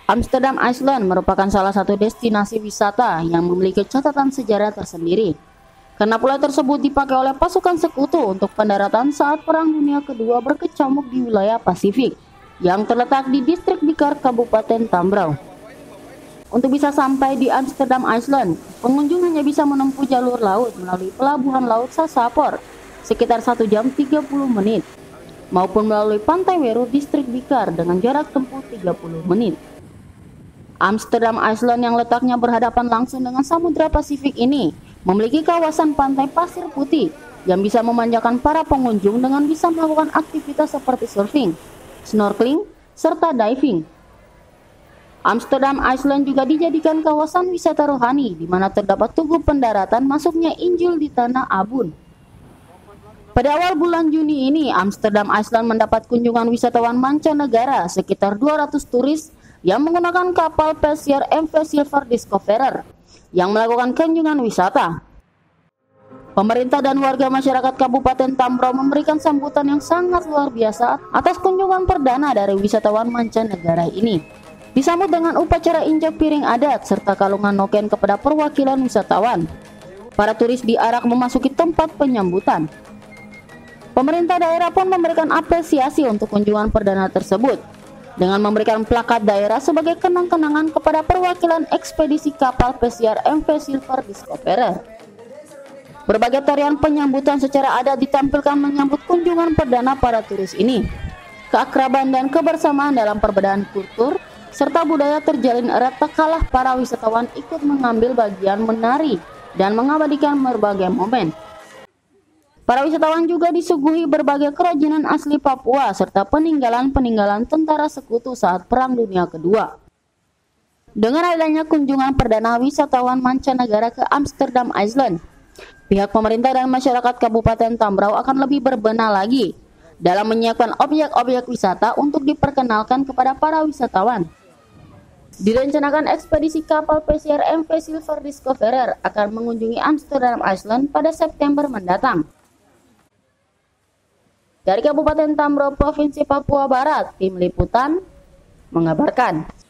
Amsterdam Island merupakan salah satu destinasi wisata yang memiliki catatan sejarah tersendiri. Karena pulau tersebut dipakai oleh pasukan sekutu untuk pendaratan saat Perang Dunia Kedua berkecamuk di wilayah Pasifik yang terletak di distrik Bikar, Kabupaten Tambrau. Untuk bisa sampai di Amsterdam Island, pengunjung hanya bisa menempuh jalur laut melalui pelabuhan laut Sasapor sekitar 1 jam 30 menit, maupun melalui Pantai Weru distrik Bikar dengan jarak tempuh 30 menit. Amsterdam Island yang letaknya berhadapan langsung dengan Samudra Pasifik ini memiliki kawasan pantai pasir putih yang bisa memanjakan para pengunjung dengan bisa melakukan aktivitas seperti surfing, snorkeling, serta diving. Amsterdam Island juga dijadikan kawasan wisata rohani di mana terdapat tugu pendaratan masuknya Injil di Tanah Abun. Pada awal bulan Juni ini, Amsterdam Island mendapat kunjungan wisatawan mancanegara sekitar 200 turis yang menggunakan kapal pesiar MV Silver Discoverer yang melakukan kunjungan wisata. Pemerintah dan warga masyarakat Kabupaten Tambrau memberikan sambutan yang sangat luar biasa atas kunjungan perdana dari wisatawan mancanegara ini. Disambut dengan upacara injak piring adat serta kalungan noken kepada perwakilan wisatawan. Para turis diarak memasuki tempat penyambutan. Pemerintah daerah pun memberikan apresiasi untuk kunjungan perdana tersebut dengan memberikan plakat daerah sebagai kenang-kenangan kepada perwakilan ekspedisi kapal pesiar MV Silver Discoverer. Berbagai tarian penyambutan secara adat ditampilkan menyambut kunjungan perdana para turis ini. Keakraban dan kebersamaan dalam perbedaan kultur serta budaya terjalin erat tak kalah para wisatawan ikut mengambil bagian menari dan mengabadikan berbagai momen. Para wisatawan juga disuguhi berbagai kerajinan asli Papua serta peninggalan-peninggalan tentara sekutu saat Perang Dunia Kedua. Dengan adanya kunjungan perdana wisatawan mancanegara ke Amsterdam Island, pihak pemerintah dan masyarakat Kabupaten Tambrau akan lebih berbenah lagi dalam menyiapkan objek-objek wisata untuk diperkenalkan kepada para wisatawan. Direncanakan ekspedisi kapal pesiar MV Silver Discoverer akan mengunjungi Amsterdam Island pada September mendatang. Dari Kabupaten Tambrau, Provinsi Papua Barat, Tim Liputan mengabarkan.